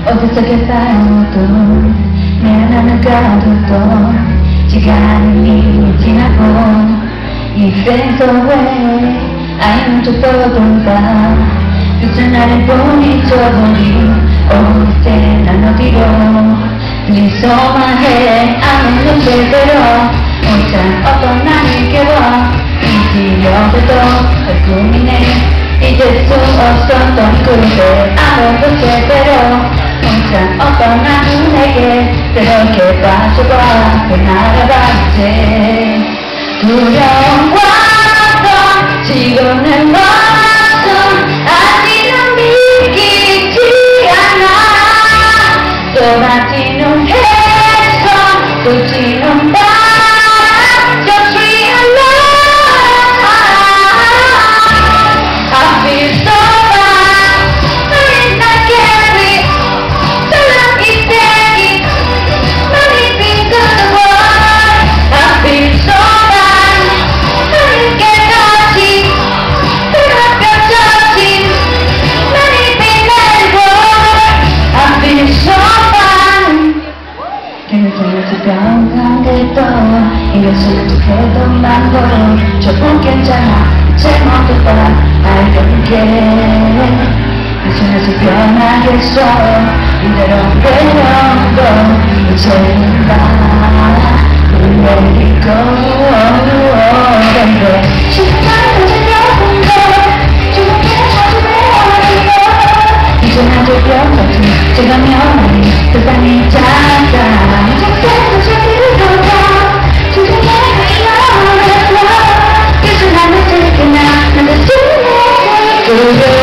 어떻게 살아도 미안한 가도 시간이 지나고 He fades away I'm just 떠돈다 끝은 나를 보니 저버리 어때 난 어디로 미소만해 아무런 제대로 혼자 어떤 나를 깨워 잊으려고도 할 꿈이네 잊을 수 없었던 그대 아무도 제대로 혼자 어떤 나에게 그렇게 빠져봐 그날아봤지 두려운 과거 지금은 와서 아직은 믿기지 않아 쏟아지는 해성 쏟지는 바람 Just realize I feel so bad 너는 날 carry 사랑 이때기 너는 빈 그대 I feel so bad 너는 깨닫지 그런 뼈저지 너는 빛날 boy I feel so bad 괜찮아서 변한데도 이것은 어떻게도 만들어 조금 괜찮아 제목도 봐 I don't care 괜찮아서 변하겠어 이대로 외로움도 이제는 봐 Let it go baby 시간을 가지려본 걸 조금씩 찾아내어버려 이제 나도 변하지 제가 명하니 세상이 작아 이제 계속 자기를 걸어 주중에 이어버려 그래서 나는 즐기나 나도 즐기네